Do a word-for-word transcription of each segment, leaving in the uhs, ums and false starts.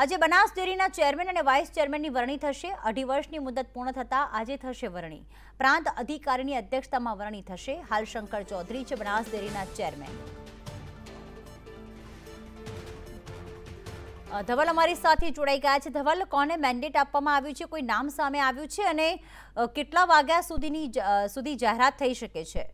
આજે બનાસ ડેરીના ચેરમેન અને વાઇસ ચેરમેનની વરણી થશે। અઢી વર્ષની મુદત પૂર્ણ થતા આજે થશે વરણી। પ્રાંત અધિકારીની અધ્યક્ષતામાં વરણી થશે। હાલ શંકર ચૌધરી છે બનાસ ડેરીના ચેરમેન। ધવલ અમારી સાથે જોડાઈ ગયા છે। ધવલ, કોને મેન્ડેટ આપવામાં આવ્યું છે, કોઈ નામ સામે આવ્યું છે અને કેટલા વાગ્યા સુધીની સુધી જાહેરાત થઈ શકે છે?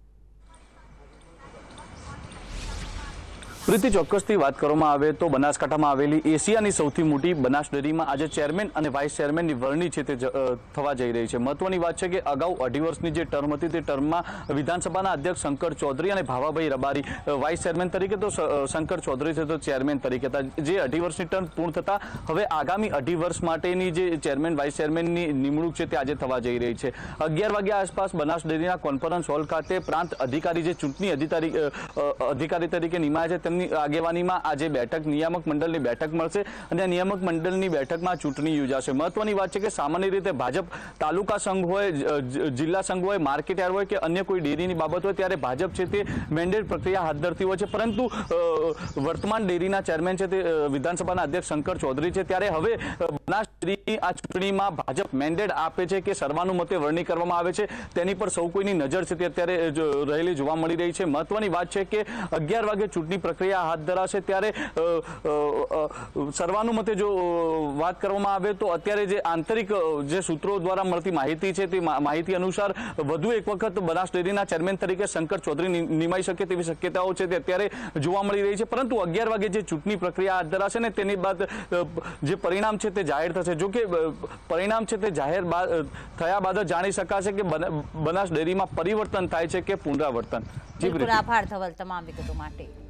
પ્રીતિ, ચોક્કસથી વાત કરવામાં આવે તો બનાસકાંઠામાં આવેલી એશિયાની સૌથી મોટી બનાસ ડેરીમાં આજે ચેરમેન અને વાઇસ ચેરમેનની વરણી છે તે થવા જઈ રહી છે। મહત્વની વાત છે કે અગાઉ અઢી વર્ષની જે ટર્મ હતી તે ટર્મમાં વિધાનસભાના અધ્યક્ષ શંકર ચૌધરી અને ભાવાભાઈ રબારી વાઇસ ચેરમેન તરીકે તો શંકર ચૌધરી છે તો ચેરમેન તરીકે હતા। જે અઢી વર્ષની ટર્મ પૂર્ણ થતા હવે આગામી અઢી વર્ષ માટેની જે ચેરમેન વાઇસ ચેરમેનની નિમણૂક છે તે આજે થવા જઈ રહી છે। અગિયાર વાગ્યા આસપાસ બનાસ ડેરીના કોન્ફરન્સ હોલ ખાતે પ્રાંત અધિકારી જે ચૂંટણી અધિકારી અધિકારી તરીકે નિમાયા છે આગેવાનીમાં આજે બેઠક નિયામક મંડળની બેઠક મળશે અને નિયામક મંડળની બેઠકમાં ચૂંટણી યોજાશે। મહત્વની વાત છે કે સામાન્ય રીતે ભાજપ તાલુકા સંઘ હોય, જિલ્લા સંઘ હોય, માર્કેટ યાર્ડ હોય કે અન્ય કોઈ ડેરીની બાબત હોય ત્યારે ભાજપ છે તે મેન્ડેટ પ્રક્રિયા હાથ ધરતી હોય છે, પરંતુ વર્તમાન ડેરીના ચેરમેન છે તે વિધાનસભાના અધ્યક્ષ શંકર ચૌધરી છે ત્યારે હવે બનાસ ડેરીની આ ચૂંટણીમાં ભાજપ મેન્ડેટ આપે છે કે સર્વાનુમતે વરણી કરવામાં આવે છે તેની પર સૌ કોઈની નજર છે તે અત્યારે રહેલી જોવા મળી રહી છે। મહત્વની વાત છે કે અગિયાર વાગે ચૂંટણી પ્રક્રિયા હાથ ધરાશે ત્યારે સર્વાનુમતે જો વાત કરવામાં આવે તો અત્યારે જે આંતરિક જે સૂત્રો દ્વારા મળતી માહિતી છે તે માહિતી અનુસાર વધુ એક વખત બનાસ ડેરીના ચેરમેન તરીકે શંકર ચૌધરી નિમાઈ શકે તેવી શક્યતાઓ છે તે અત્યારે જોવા મળી રહી છે, પરંતુ અગિયાર વાગે જે ચૂંટણી પ્રક્રિયા હાથ ધરાશે ને તેની બાદ જે પરિણામ છે તે જાહેર થશે। જો કે પરિણામ છે તે જાહેર થયા બાદ જ જાણી શકાશે કે બનાસ ડેરીમાં પરિવર્તન થાય છે કે પુનરાવર્તન। આભાર ધવલ તમામ વિગતો માટે।